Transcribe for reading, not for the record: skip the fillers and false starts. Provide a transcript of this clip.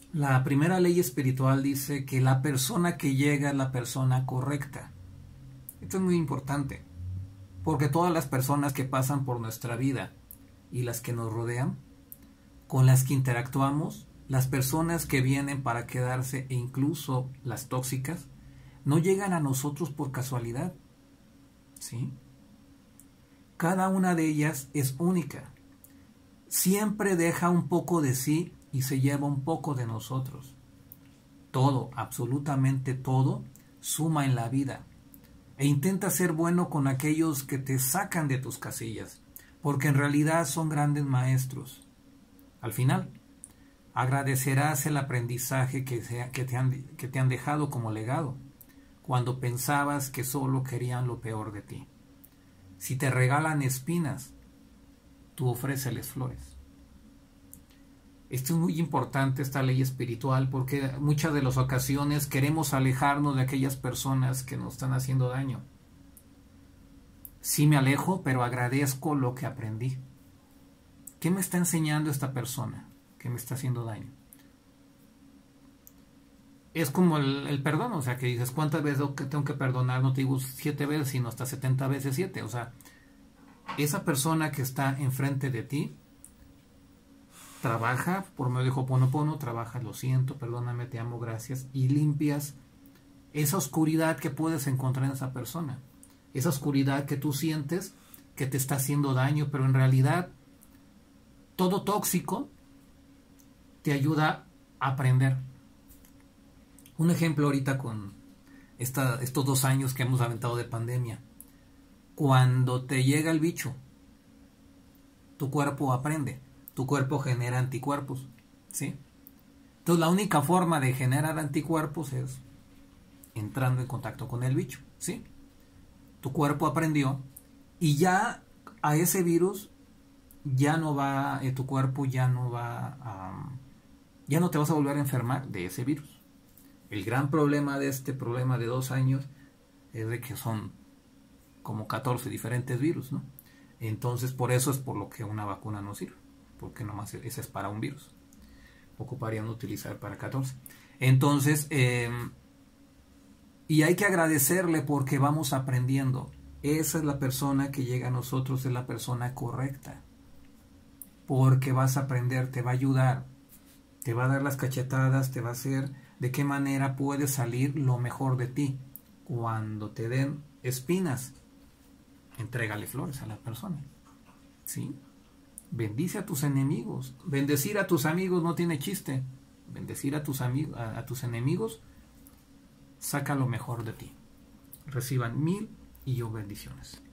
La primera ley espiritual dice que la persona que llega es la persona correcta. Esto es muy importante, porque todas las personas que pasan por nuestra vida y las que nos rodean, con las que interactuamos, las personas que vienen para quedarse e incluso las tóxicas, no llegan a nosotros por casualidad, ¿sí? Cada una de ellas es única. Siempre deja un poco de sí y se lleva un poco de nosotros. Todo, absolutamente todo, suma en la vida. E intenta ser bueno con aquellos que te sacan de tus casillas, porque en realidad son grandes maestros. Al final, agradecerás el aprendizaje que te han dejado como legado, cuando pensabas que solo querían lo peor de ti. Si te regalan espinas, tú ofréceles flores. Esto es muy importante, esta ley espiritual, porque muchas de las ocasiones queremos alejarnos de aquellas personas que nos están haciendo daño. Sí me alejo, pero agradezco lo que aprendí. ¿Qué me está enseñando esta persona que me está haciendo daño? Es como el perdón, o sea, que dices, ¿cuántas veces tengo que perdonar? No te digo 7 veces, sino hasta 70 veces 7. O sea, esa persona que está enfrente de ti, trabaja por medio de Ho'oponopono, trabaja, lo siento, perdóname, te amo, gracias, y limpias esa oscuridad que puedes encontrar en esa persona. Esa oscuridad que tú sientes que te está haciendo daño, pero en realidad todo tóxico te ayuda a aprender. Un ejemplo ahorita con estos 2 años que hemos aventado de pandemia. Cuando te llega el bicho, tu cuerpo aprende, tu cuerpo genera anticuerpos, ¿sí? Entonces la única forma de generar anticuerpos es entrando en contacto con el bicho, ¿sí? Tu cuerpo aprendió y ya a ese virus ya no va, tu cuerpo ya no va ya no te vas a volver a enfermar de ese virus. El gran problema de este problema de 2 años es de que son como 14 diferentes virus, ¿no? Entonces por eso es por lo que una vacuna no sirve, porque nomás esa es para un virus. Ocuparían utilizar para 14. Entonces, y hay que agradecerle porque vamos aprendiendo. Esa es la persona que llega a nosotros, es la persona correcta. Porque vas a aprender, te va a ayudar, te va a dar las cachetadas, te va a hacer de qué manera puedes salir lo mejor de ti. Cuando te den espinas, entrégale flores a la persona, ¿sí? Bendice a tus enemigos. Bendecir a tus amigos no tiene chiste. Bendecir a tus amigos, a tus enemigos, saca lo mejor de ti. Reciban 1000 y yo bendiciones.